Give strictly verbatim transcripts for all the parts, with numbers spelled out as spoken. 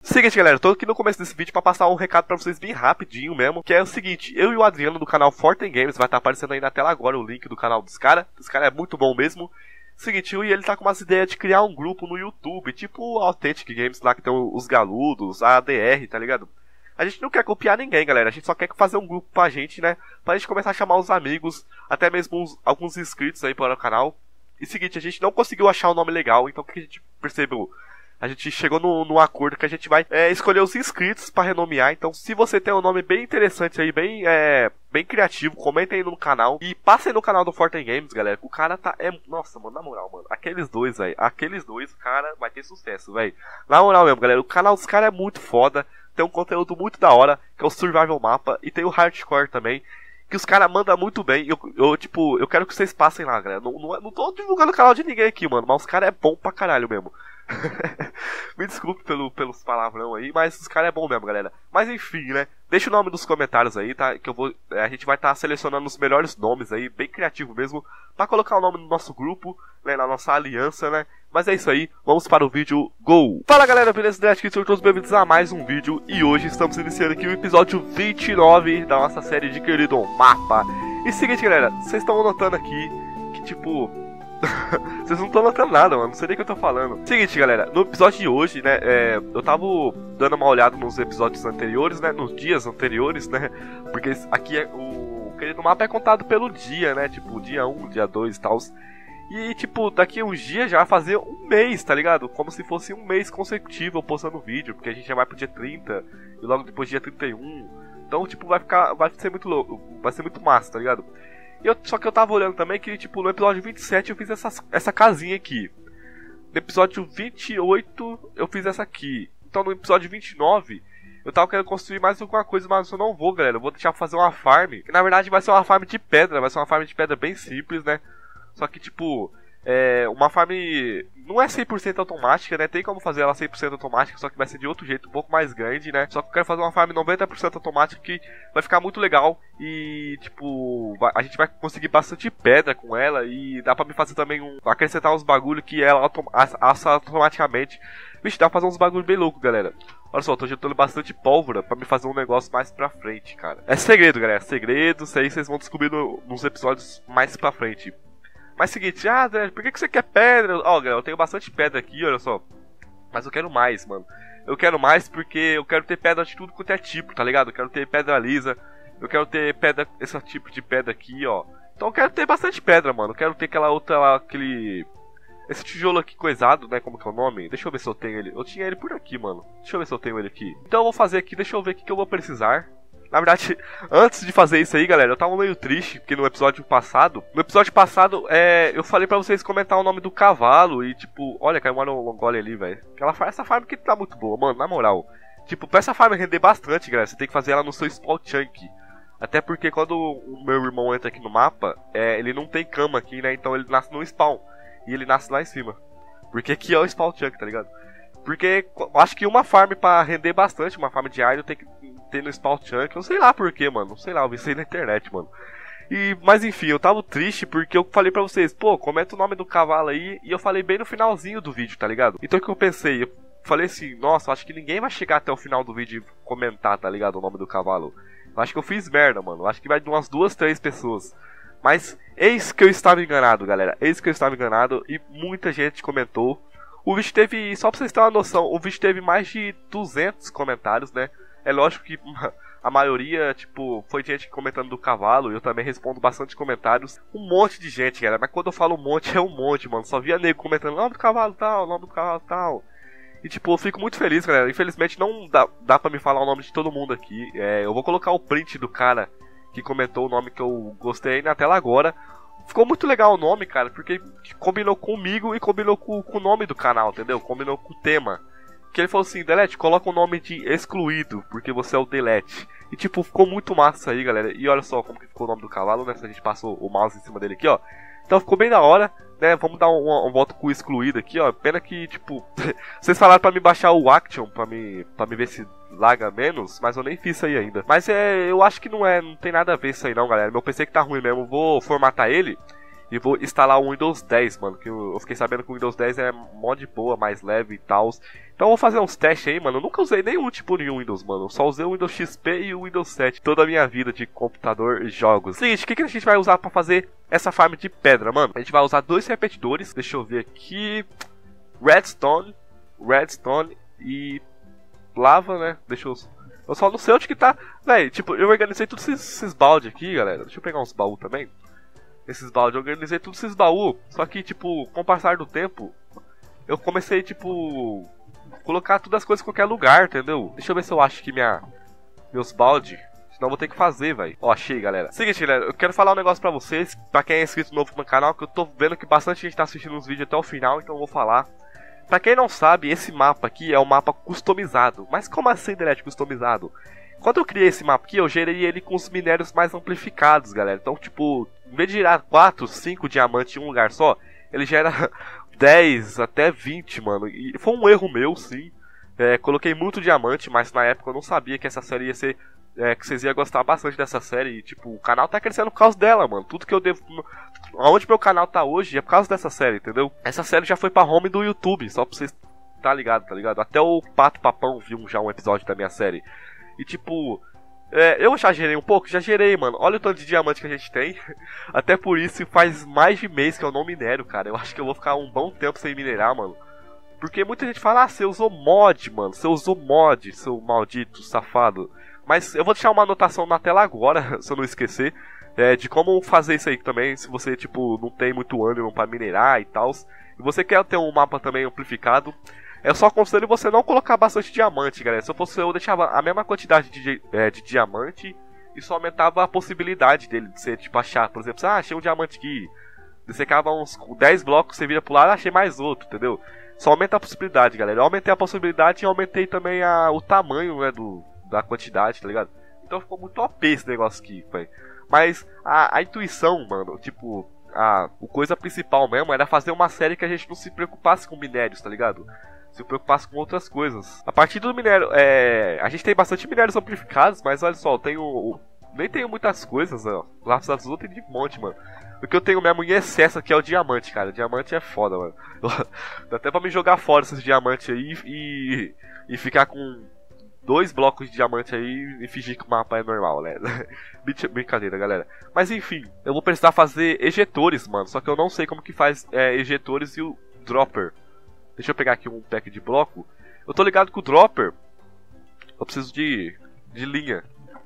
Seguinte, galera, tô aqui no começo desse vídeo pra passar um recado pra vocês bem rapidinho mesmo, que é o seguinte: eu e o Adriano do canal Forten Games, vai estar aparecendo aí na tela agora o link do canal dos caras. Esse cara é muito bom mesmo. Seguinte, eu e ele tá com umas ideias de criar um grupo no YouTube, tipo o Authentic Games lá, que tem os galudos, a A D R, tá ligado? A gente não quer copiar ninguém, galera, a gente só quer fazer um grupo pra gente, né, pra gente começar a chamar os amigos, até mesmo uns, alguns inscritos aí para o canal. E seguinte, a gente não conseguiu achar um nome legal, então o que a gente percebeu? A gente chegou no, no acordo que a gente vai é, escolher os inscritos para renomear. Então, se você tem um nome bem interessante aí, bem, é, bem criativo, comentem aí no canal. E passem no canal do Forten Games, galera. O cara tá... É, nossa, mano, na moral, mano. Aqueles dois, velho. Aqueles dois, o cara vai ter sucesso, velho. Na moral mesmo, galera. O canal dos caras é muito foda. Tem um conteúdo muito da hora, que é o Survival Mapa. E tem o Hardcore também, que os caras mandam muito bem. Eu, eu, tipo, eu quero que vocês passem lá, galera. Não, não, não tô divulgando o canal de ninguém aqui, mano. Mas os caras é bom pra caralho mesmo. Me desculpe pelo, pelos palavrão aí, mas os caras é bom mesmo, galera. Mas enfim, né? Deixa o nome nos comentários aí, tá? Que eu vou, a gente vai estar tá selecionando os melhores nomes aí, bem criativo mesmo, pra colocar o nome no nosso grupo, né? Na nossa aliança, né? Mas é isso aí, vamos para o vídeo, go! Fala galera, beleza? Aqui sejam todos bem-vindos a mais um vídeo. E hoje estamos iniciando aqui o episódio vinte e nove da nossa série de Querido Mapa. E seguinte, galera, vocês estão notando aqui que tipo... Vocês não estão notando nada, mano, não sei nem o que eu tô falando. Seguinte, galera, no episódio de hoje, né, é, eu tava dando uma olhada nos episódios anteriores, né, nos dias anteriores, né, porque aqui é, o Querido Mapa é contado pelo dia, né, tipo, dia um, dia dois e tal. E, tipo, daqui a uns dias já vai fazer um mês, tá ligado? Como se fosse um mês consecutivo eu postando vídeo, porque a gente já vai pro dia trinta e logo depois dia trinta e um. Então, tipo, vai ficar, vai ser muito louco, vai ser muito massa, tá ligado? Eu, só que eu tava olhando também que, tipo, no episódio vinte e sete eu fiz essa, essa casinha aqui. No episódio vinte e oito eu fiz essa aqui. Então no episódio vinte e nove eu tava querendo construir mais alguma coisa, mas eu não vou, galera. Eu vou deixar fazer uma farm. Que na verdade vai ser uma farm de pedra, vai ser uma farm de pedra bem simples, né? Só que, tipo, é uma farm não é cem por cento automática, né? Tem como fazer ela cem por cento automática, só que vai ser de outro jeito, um pouco mais grande, né? Só que eu quero fazer uma farm noventa por cento automática que vai ficar muito legal. E, tipo, a gente vai conseguir bastante pedra com ela. E dá pra me fazer também um... acrescentar uns bagulho que ela autom assa automaticamente. Vixe, dá pra fazer uns bagulho bem louco, galera. Olha só, eu tô juntando bastante pólvora pra me fazer um negócio mais pra frente, cara. É segredo, galera, é segredo. Isso aí vocês vão descobrir no, nos episódios mais pra frente. Mas seguinte, ah, André, por que, que você quer pedra? Ó, oh, galera, eu tenho bastante pedra aqui, olha só. Mas eu quero mais, mano. Eu quero mais porque eu quero ter pedra de tudo quanto é tipo, tá ligado? Eu quero ter pedra lisa. Eu quero ter pedra, esse tipo de pedra aqui, ó. Então eu quero ter bastante pedra, mano. Eu quero ter aquela outra lá, aquele... esse tijolo aqui coisado, né? Como que é o nome? Deixa eu ver se eu tenho ele. Eu tinha ele por aqui, mano. Deixa eu ver se eu tenho ele aqui. Então eu vou fazer aqui, deixa eu ver o que, que eu vou precisar. Na verdade, antes de fazer isso aí, galera, eu tava meio triste, porque no episódio passado... No episódio passado, é, eu falei pra vocês comentar o nome do cavalo e, tipo... Olha, caiu uma Longolia ali, velho. Essa farm que tá muito boa, mano, na moral. Tipo, pra essa farm render bastante, galera, você tem que fazer ela no seu spawn chunk. Até porque quando o meu irmão entra aqui no mapa, é, ele não tem cama aqui, né? Então ele nasce no spawn. E ele nasce lá em cima. Porque aqui é o spawn chunk, tá ligado? Porque acho que uma farm pra render bastante, uma farm de iron tem que ter no spawn chunk. Eu sei lá porquê, mano. Não sei lá, eu vi isso aí na internet, mano. E, mas enfim, eu tava triste porque eu falei pra vocês, pô, comenta o nome do cavalo aí. E eu falei bem no finalzinho do vídeo, tá ligado? Então o que eu pensei? Eu falei assim, nossa, acho que ninguém vai chegar até o final do vídeo e comentar, tá ligado? O nome do cavalo. Eu acho que eu fiz merda, mano. Eu acho que vai de umas duas, três pessoas. Mas eis que eu estava enganado, galera. Eis que eu estava enganado e muita gente comentou. O vídeo teve, só pra vocês terem uma noção, o vídeo teve mais de duzentos comentários, né? É lógico que a maioria, tipo, foi gente comentando do cavalo. Eu também respondo bastante comentários. Um monte de gente, galera. Mas quando eu falo um monte, é um monte, mano. Só via nego comentando, nome do cavalo tal, nome do cavalo tal. E tipo, eu fico muito feliz, galera. Infelizmente não dá, dá pra me falar o nome de todo mundo aqui. É, eu vou colocar o print do cara que comentou o nome que eu gostei aí na tela agora. Ficou muito legal o nome, cara, porque combinou comigo e combinou com, com o nome do canal, entendeu? Combinou com o tema. Que ele falou assim, Delete, coloca o nome de excluído, porque você é o Delete. E tipo, ficou muito massa aí, galera. E olha só como que ficou o nome do cavalo, né? Se a gente passou o mouse em cima dele aqui, ó. Então ficou bem da hora, né? Vamos dar um, um voto com o excluído aqui, ó. Pena que, tipo, vocês falaram pra me baixar o Action, pra me, pra me ver se laga menos, mas eu nem fiz isso aí ainda. Mas é, eu acho que não é, não tem nada a ver isso aí não, galera. Meu P C que tá ruim mesmo, vou formatar ele E vou instalar o Windows dez, mano. Que eu, eu fiquei sabendo que o Windows dez é mó de boa, mais leve e tal. Então eu vou fazer uns testes aí, mano. Eu nunca usei nenhum tipo de Windows, mano. Eu só usei o Windows X P e o Windows sete. Toda a minha vida de computador e jogos. Seguinte, o que, que a gente vai usar pra fazer essa farm de pedra, mano? A gente vai usar dois repetidores. Deixa eu ver aqui. Redstone. Redstone e lava, né? Deixa eu... Eu só não sei onde que tá. Véi, tipo, eu organizei todos esses, esses baldes aqui, galera. Deixa eu pegar uns baús também. Esses baldes, eu organizei todos esses baús. Só que, tipo, com o passar do tempo, eu comecei, tipo, colocar todas as coisas em qualquer lugar, entendeu? Deixa eu ver se eu acho que minha, meus baldes. Senão eu vou ter que fazer, velho. Ó, achei, galera. Seguinte, galera, eu quero falar um negócio pra vocês. Pra quem é inscrito novo no canal, que eu tô vendo que bastante gente tá assistindo os vídeos até o final, então eu vou falar. Pra quem não sabe, esse mapa aqui é um mapa customizado. Mas como assim, Delete, customizado? Quando eu criei esse mapa aqui, eu gerei ele com os minérios mais amplificados, galera. Então, tipo, em vez de gerar quatro, cinco diamantes em um lugar só, ele gera dez até vinte, mano. E foi um erro meu, sim. É, coloquei muito diamante, mas na época eu não sabia que essa série ia ser... É, que vocês iam gostar bastante dessa série. E, tipo, o canal tá crescendo por causa dela, mano. Tudo que eu devo... Aonde meu canal tá hoje é por causa dessa série, entendeu? Essa série já foi pra home do YouTube, só pra vocês tá ligado, tá ligado? Até o Pato Papão viu já um episódio da minha série. E tipo, é, eu já gerei um pouco? Já gerei, mano. Olha o tanto de diamante que a gente tem. Até por isso faz mais de mês que eu não minero, cara. Eu acho que eu vou ficar um bom tempo sem minerar, mano. Porque muita gente fala, ah, você usou mod, mano. Você usou mod, seu maldito safado. Mas eu vou deixar uma anotação na tela agora, se eu não esquecer. É, de como fazer isso aí também, se você, tipo, não tem muito ânimo pra minerar e tal. E você quer ter um mapa também amplificado. Eu só aconselho você não colocar bastante diamante, galera. Se eu fosse eu, eu deixava a mesma quantidade de, é, de diamante e só aumentava a possibilidade dele de você, tipo, achar. Por exemplo, ah, achei um diamante aqui. Você cava uns dez blocos, você vira pro lado, achei mais outro, entendeu? Só aumenta a possibilidade, galera. Eu aumentei a possibilidade e aumentei também a, o tamanho, né, do, da quantidade, tá ligado? Então ficou muito O P esse negócio aqui, pai. Mas a, a intuição, mano, tipo, a, a coisa principal mesmo era fazer uma série que a gente não se preocupasse com minérios, tá ligado? Se preocupasse com outras coisas. A partir do minério, é... a gente tem bastante minérios amplificados, mas olha só, eu tenho... nem tenho muitas coisas, ó. Lápis azul tem de monte, mano. O que eu tenho mesmo em excesso aqui é o diamante, cara. O diamante é foda, mano. Dá até pra me jogar fora esses diamantes aí e... e ficar com dois blocos de diamante aí e fingir que o mapa é normal, né? Brincadeira, galera. Mas enfim, eu vou precisar fazer ejetores, mano. Só que eu não sei como que faz é, ejetores e o dropper. Deixa eu pegar aqui um pack de bloco. Eu tô ligado que o dropper... eu preciso de, de linha.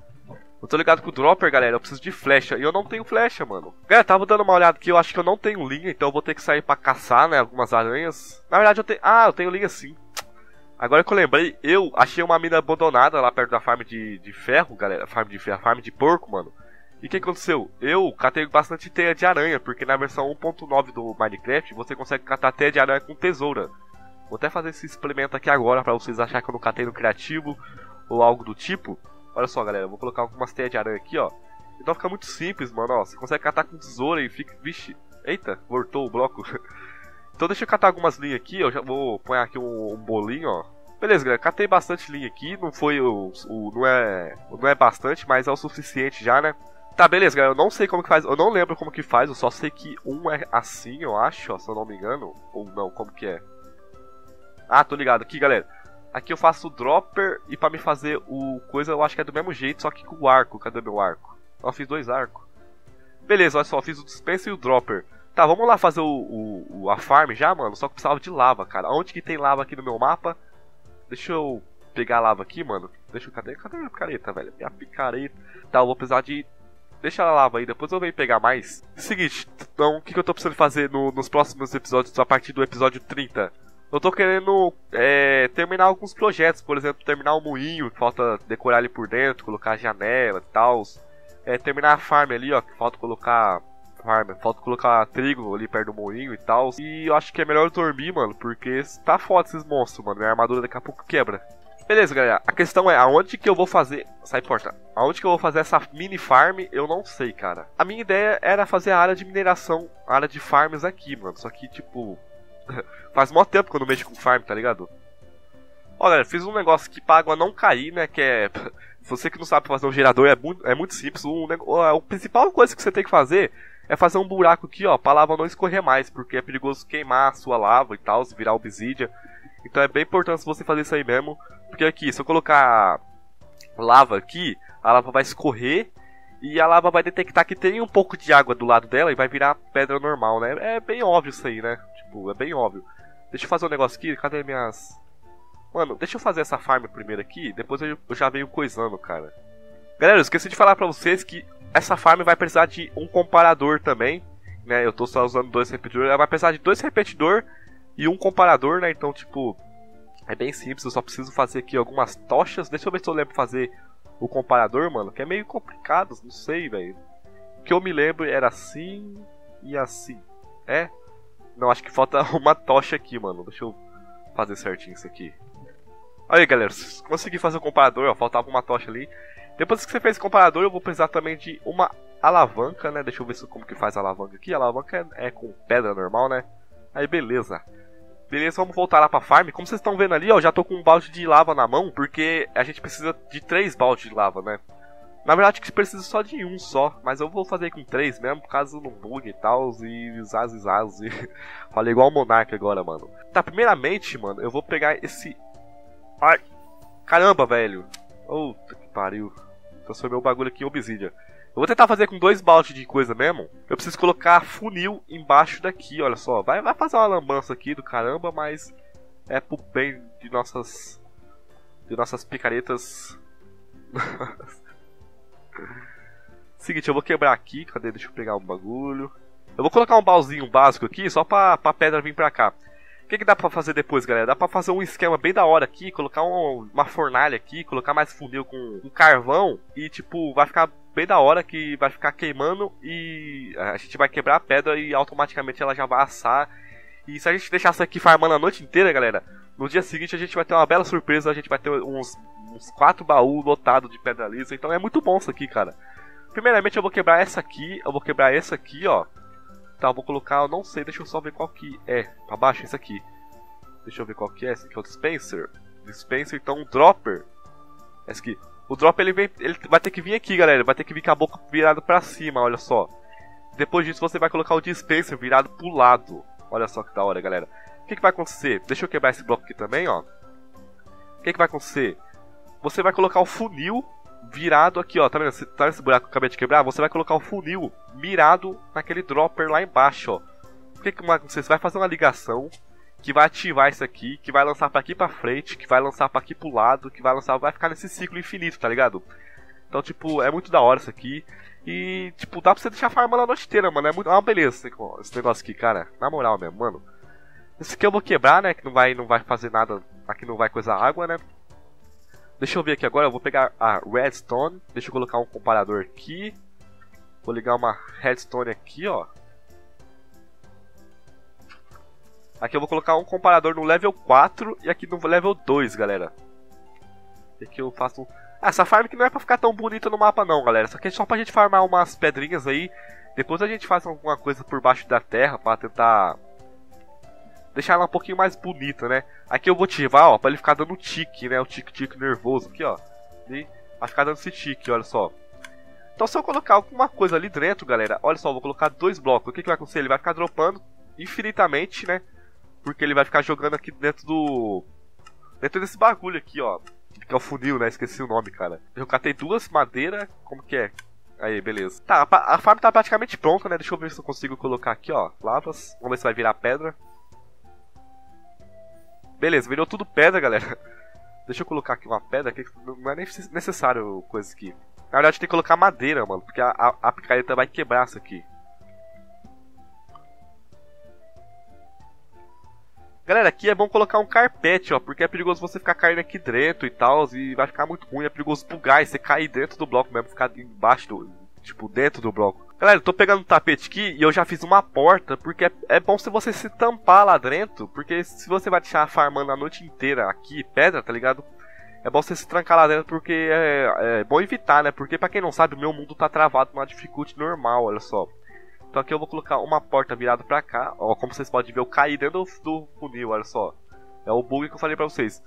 Eu tô ligado que o dropper, galera, eu preciso de flecha. E eu não tenho flecha, mano. Galera, tava dando uma olhada aqui. Eu acho que eu não tenho linha. Então eu vou ter que sair pra caçar, né? Algumas aranhas. Na verdade eu tenho... ah, eu tenho linha sim. Agora que eu lembrei, eu achei uma mina abandonada lá perto da farm de, de ferro, galera. Farm de ferro, farm de porco, mano. E o que aconteceu? Eu catei bastante teia de aranha, porque na versão um ponto nove do Minecraft você consegue catar teia de aranha com tesoura. Vou até fazer esse experimento aqui agora pra vocês acharem que eu não catei no criativo ou algo do tipo. Olha só, galera, eu vou colocar algumas teias de aranha aqui, ó. Então fica muito simples, mano, ó. Você consegue catar com tesoura e fica... vixe, eita, voltou o bloco. Então deixa eu catar algumas linhas aqui, ó. Já vou pôr aqui um, um bolinho, ó. Beleza, galera, catei bastante linha aqui. Não foi o, o... não é... não é bastante, mas é o suficiente já, né? Tá, beleza, galera, eu não sei como que faz, eu não lembro como que faz, eu só sei que um é assim, eu acho, ó, se eu não me engano. Ou não, como que é? Ah, tô ligado, aqui, galera. Aqui eu faço o dropper e pra me fazer o coisa eu acho que é do mesmo jeito, só que com o arco. Cadê meu arco? Eu fiz dois arcos. Beleza, olha só, eu fiz o dispenser e o dropper. Tá, vamos lá fazer o, o, a farm já, mano, só que precisava de lava, cara. Onde que tem lava aqui no meu mapa? Deixa eu pegar a lava aqui, mano. Deixa eu... cadê? Cadê minha picareta, velho? Minha picareta. Tá, eu vou precisar de... deixa a lava aí, depois eu venho pegar mais. Seguinte, então, o que, que eu tô precisando fazer no, nos próximos episódios, a partir do episódio trinta? Eu tô querendo é, terminar alguns projetos, por exemplo, terminar o moinho, que falta decorar ali por dentro, colocar janela e tal. É, terminar a farm ali, ó, que falta colocar farm, falta colocar trigo ali perto do moinho e tal. E eu acho que é melhor eu dormir, mano, porque tá foda esses monstros, mano. Minha armadura daqui a pouco quebra. Beleza, galera, a questão é aonde que eu vou fazer... sai porta. Aonde que eu vou fazer essa mini farm, eu não sei, cara. A minha ideia era fazer a área de mineração, a área de farms aqui, mano. Só que, tipo... faz mó tempo que eu não mexo com farm, tá ligado? Ó, galera, fiz um negócio aqui pra água não cair, né? Que é... você que não sabe fazer um gerador, é muito, é muito simples. Um, a principal coisa que você tem que fazer é fazer um buraco aqui, ó, pra lava não escorrer mais, porque é perigoso queimar a sua lava e tal, virar obsidian. Então é bem importante você fazer isso aí mesmo, porque aqui, se eu colocar lava aqui, a lava vai escorrer e a lava vai detectar que tem um pouco de água do lado dela e vai virar pedra normal, né? É bem óbvio isso aí, né? Tipo, é bem óbvio. Deixa eu fazer um negócio aqui, cadê minhas... Mano, deixa eu fazer essa farm primeiro aqui, depois eu já venho coisando, cara. Galera, eu esqueci de falar pra vocês que essa farm vai precisar de um comparador também, né? Eu tô só usando dois repetidores, ela vai precisar de dois repetidores e um comparador, né? Então, tipo, é bem simples, eu só preciso fazer aqui algumas tochas. Deixa eu ver se eu lembro fazer o comparador, mano, que é meio complicado, não sei, velho. O que eu me lembro era assim e assim. É? Não, acho que falta uma tocha aqui, mano. Deixa eu fazer certinho isso aqui. Aí, galera, consegui fazer o comparador, ó, faltava uma tocha ali. Depois que você fez o comparador, eu vou precisar também de uma alavanca, né? Deixa eu ver como que faz a alavanca aqui. A alavanca é, é com pedra normal, né? Aí, beleza. Beleza, vamos voltar lá pra farm. Como vocês estão vendo ali, ó, já tô com um balde de lava na mão, porque a gente precisa de três baldes de lava, né? Na verdade, que precisa só de um só, mas eu vou fazer com três mesmo, caso não bugue e tal, e zaz e zaz. E... Falei igual o Monark agora, mano. Tá, primeiramente, mano, eu vou pegar esse... Ai, caramba, velho. Puta que pariu. Transformei o bagulho aqui em obsidian. Eu vou tentar fazer com dois baldes de coisa mesmo. Eu preciso colocar funil embaixo daqui, olha só. Vai, vai fazer uma lambança aqui do caramba, mas é pro bem de nossas... De nossas picaretas. Seguinte, eu vou quebrar aqui. Cadê? Deixa eu pegar um bagulho. Eu vou colocar um baúzinho básico aqui, só pra, pra pedra vir pra cá. O que, que dá pra fazer depois, galera? Dá pra fazer um esquema bem da hora aqui, colocar um, uma fornalha aqui, colocar mais funil com um carvão e, tipo, vai ficar bem da hora que vai ficar queimando e a gente vai quebrar a pedra e automaticamente ela já vai assar. E se a gente deixar isso aqui farmando a noite inteira, galera, no dia seguinte a gente vai ter uma bela surpresa, a gente vai ter uns, uns quatro baús lotados de pedra lisa, então é muito bom isso aqui, cara. Primeiramente eu vou quebrar essa aqui, eu vou quebrar essa aqui, ó. Tá, eu vou colocar, eu não sei, deixa eu só ver qual que é. Pra baixo, esse aqui. Deixa eu ver qual que é, esse aqui é o dispenser. Dispenser, então o dropper. Esse aqui. O dropper ele, vem, ele vai ter que vir aqui, galera. Vai ter que vir com a boca virada pra cima, olha só. Depois disso você vai colocar o dispenser virado pro lado. Olha só que da hora, galera. O que, que vai acontecer? Deixa eu quebrar esse bloco aqui também, ó. O que, que vai acontecer? Você vai colocar o funil virado aqui, ó, tá vendo? Tá nesse buraco que eu acabei de quebrar? Você vai colocar o funil mirado naquele dropper lá embaixo, ó. O que que vai acontecer? Você vai fazer uma ligação que vai ativar isso aqui, que vai lançar pra aqui pra frente, que vai lançar pra aqui pro lado, que vai lançar, vai ficar nesse ciclo infinito, tá ligado? Então, tipo, é muito da hora isso aqui. E, tipo, dá pra você deixar farmando a noite inteira, mano. É muito, é uma beleza esse negócio aqui, cara. Na moral mesmo, mano. Esse aqui eu vou quebrar, né, que não vai, não vai fazer nada, aqui não vai coisar água, né. Deixa eu ver aqui agora, eu vou pegar a redstone, deixa eu colocar um comparador aqui. Vou ligar uma redstone aqui, ó. Aqui eu vou colocar um comparador no level quatro e aqui no level dois, galera. Aqui eu faço um... Ah, essa farm que não é pra ficar tão bonita no mapa não, galera. Só que é só pra gente farmar umas pedrinhas aí. Depois a gente faz alguma coisa por baixo da terra pra tentar... deixar ela um pouquinho mais bonita, né? Aqui eu vou ativar, ó, pra ele ficar dando tique, né? O tique-tique nervoso aqui, ó. E vai ficar dando esse tique, olha só. Então se eu colocar alguma coisa ali dentro, galera, olha só, eu vou colocar dois blocos. O que que vai acontecer? Ele vai ficar dropando infinitamente, né? Porque ele vai ficar jogando aqui dentro do... dentro desse bagulho aqui, ó. Que é o funil, né? Esqueci o nome, cara. Eu catei duas madeiras, como que é? Aí, beleza. Tá, a farm tá praticamente pronta, né? Deixa eu ver se eu consigo colocar aqui, ó, lavas. Vamos ver se vai virar pedra. Beleza, virou tudo pedra, galera. Deixa eu colocar aqui uma pedra, que não é nem necessário coisa aqui. Na verdade tem que colocar madeira, mano, porque a, a, a picareta vai quebrar isso aqui. Galera, aqui é bom colocar um carpete, ó, porque é perigoso você ficar caindo aqui dentro e tal, e vai ficar muito ruim, é perigoso bugar e você cair dentro do bloco mesmo, ficar embaixo do... tipo, dentro do bloco. Galera, eu tô pegando um tapete aqui e eu já fiz uma porta, porque é, é bom se você se tampar lá dentro, porque se você vai deixar farmando a noite inteira aqui, pedra, tá ligado? É bom você se trancar lá dentro, porque é, é bom evitar, né? Porque pra quem não sabe, o meu mundo tá travado numa dificuldade normal, olha só. Então aqui eu vou colocar uma porta virada pra cá, ó, como vocês podem ver, eu caí dentro do, do funil, olha só. É o bug que eu falei pra vocês.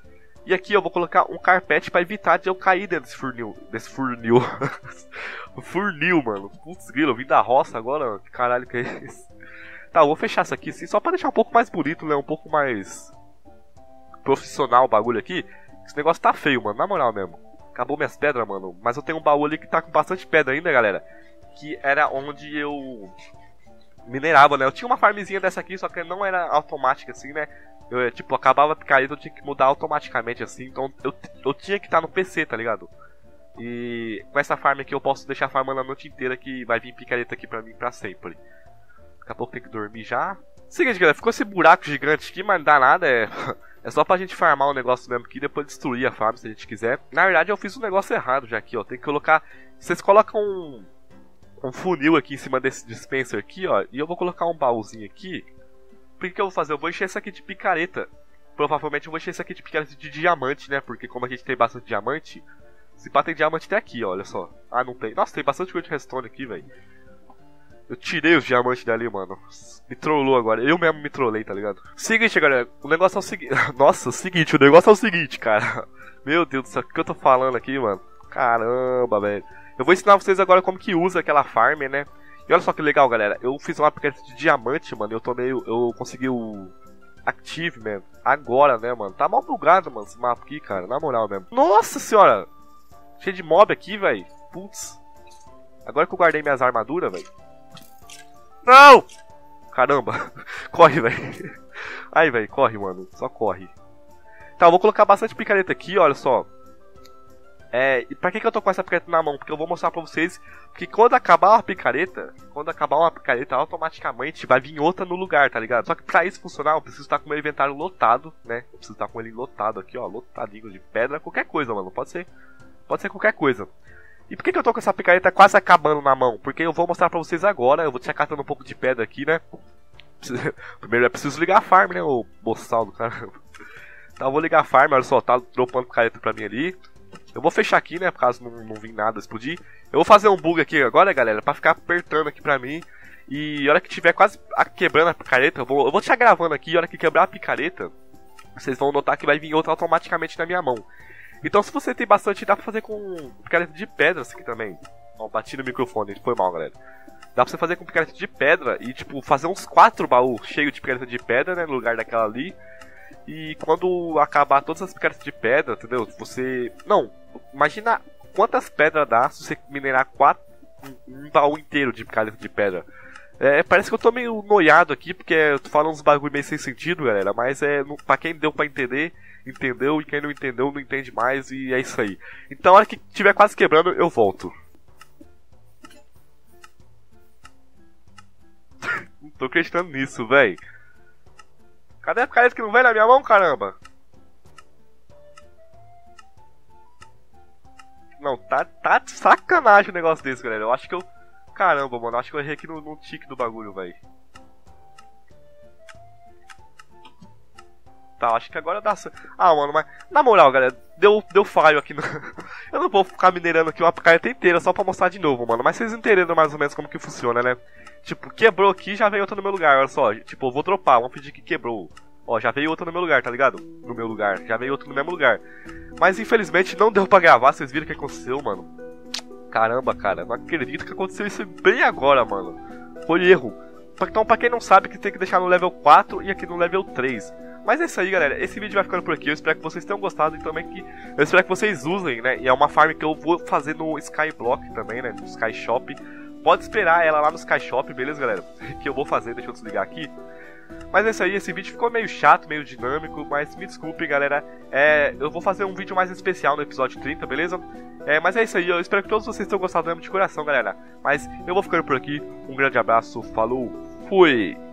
E aqui eu vou colocar um carpete pra evitar de eu cair dentro desse furnil. Desse furnil. Furnil, mano. Putz, grilo, eu vim da roça agora. Que caralho que é isso? Tá, eu vou fechar isso aqui assim, só pra deixar um pouco mais bonito, né? Um pouco mais profissional o bagulho aqui. Esse negócio tá feio, mano, na moral mesmo. Acabou minhas pedras, mano. Mas eu tenho um baú ali que tá com bastante pedra ainda, galera. Que era onde eu minerava, né? Eu tinha uma farmzinha dessa aqui, só que não era automática assim, né? Eu, tipo, acabava a picareta, eu tinha que mudar automaticamente assim. Então eu, eu tinha que estar no P C, tá ligado? E com essa farm aqui eu posso deixar farmando a noite inteira, que vai vir picareta aqui pra mim pra sempre. Daqui a pouco tem que dormir já. Seguinte, galera, ficou esse buraco gigante aqui, mas não dá nada, é... É só pra gente farmar o negócio mesmo aqui e depois destruir a farm se a gente quiser. Na verdade eu fiz um negócio errado já aqui, ó. Tem que colocar... Vocês colocam um... Um funil aqui em cima desse dispenser aqui, ó. E eu vou colocar um baúzinho aqui. Por que que eu vou fazer? Eu vou encher isso aqui de picareta. Provavelmente eu vou encher isso aqui de picareta de diamante, né? Porque como a gente tem bastante diamante... Se pá, tem diamante até aqui, ó, olha só. Ah, não tem. Nossa, tem bastante coisa de redstone aqui, velho. Eu tirei os diamantes dali, mano. Me trollou agora. Eu mesmo me trollei, tá ligado? Seguinte, galera. O negócio é o seguinte... Nossa, o seguinte. O negócio é o seguinte, cara. Meu Deus do céu. O que eu tô falando aqui, mano? Caramba, velho. Eu vou ensinar vocês agora como que usa aquela farm, né? E olha só que legal, galera. Eu fiz uma picareta de diamante, mano. Eu tô meio... Eu consegui o... Active, mano. Agora, né, mano? Tá mal bugado, mano, esse mapa aqui, cara. Na moral mesmo. Nossa senhora. Cheio de mob aqui, velho. Putz. Agora que eu guardei minhas armaduras, velho. Não! Caramba. Corre, velho. Aí, velho, corre, mano. Só corre. Tá, eu vou colocar bastante picareta aqui, olha só. É, e pra que que eu tô com essa picareta na mão? Porque eu vou mostrar pra vocês que quando acabar uma picareta, quando acabar uma picareta, automaticamente vai vir outra no lugar, tá ligado? Só que pra isso funcionar, eu preciso estar com o meu inventário lotado, né? Eu preciso estar com ele lotado aqui, ó. Lotadinho de pedra, qualquer coisa, mano. Pode ser, pode ser qualquer coisa. E por que que eu tô com essa picareta quase acabando na mão? Porque eu vou mostrar pra vocês agora. Eu vou te catando um pouco de pedra aqui, né? Primeiro é preciso ligar a farm, né? O boçal do cara. Então eu vou ligar a farm, olha só, tá dropando picareta pra mim ali. Eu vou fechar aqui, né? Por caso não, não vir nada explodir. Eu vou fazer um bug aqui agora, galera, pra ficar apertando aqui pra mim. E a hora que tiver quase quebrando a picareta, eu vou, eu vou deixar gravando aqui. A hora que quebrar a picareta, vocês vão notar que vai vir outra automaticamente na minha mão. Então se você tem bastante, dá pra fazer com picareta de pedras aqui também. Ó, bati no microfone, foi mal, galera. Dá pra você fazer com picareta de pedra e, tipo, fazer uns quatro baús cheios de picareta de pedra, né, no lugar daquela ali. E quando acabar todas as picaretas de pedra, entendeu? Você... Não, imagina quantas pedras dá se você minerar quatro... um baú inteiro de picareta de pedra. É, parece que eu tô meio noiado aqui, porque eu tô falando uns bagulho meio sem sentido, galera. Mas é, pra quem deu pra entender, entendeu. E quem não entendeu, não entende mais. E é isso aí. Então, a hora que tiver quase quebrando, eu volto. Não tô acreditando nisso, véi. Cadê a picareta que não vem na minha mão, caramba? Não, tá, tá de sacanagem o negócio desse, galera. Eu acho que eu... Caramba, mano, acho que eu errei aqui no, no tique do bagulho, velho. Tá, acho que agora dá... Ah, mano, mas... Na moral, galera, deu, deu falho aqui no... Eu não vou ficar minerando aqui uma picareta inteira só pra mostrar de novo, mano. Mas vocês entenderam mais ou menos como que funciona, né? Tipo, quebrou aqui, já veio outra no meu lugar, olha só. Tipo, eu vou dropar, vamos fingir que quebrou. Ó, já veio outra no meu lugar, tá ligado? No meu lugar, já veio outro no mesmo lugar. Mas infelizmente não deu pra gravar, vocês viram o que aconteceu, mano. Caramba, cara, não acredito que aconteceu isso bem agora, mano. Foi erro. Então, pra quem não sabe, que tem que deixar no level quatro e aqui no level três. Mas é isso aí, galera. Esse vídeo vai ficando por aqui. Eu espero que vocês tenham gostado e também que... Eu espero que vocês usem, né? E é uma farm que eu vou fazer no Skyblock também, né? No Sky Shop. Pode esperar ela lá no Sky Shop, beleza, galera? Que eu vou fazer, deixa eu desligar aqui. Mas é isso aí, esse vídeo ficou meio chato, meio dinâmico, mas me desculpe, galera. É, eu vou fazer um vídeo mais especial no episódio trinta, beleza? É, mas é isso aí, eu espero que todos vocês tenham gostado mesmo de coração, galera. Mas eu vou ficando por aqui, um grande abraço, falou, fui!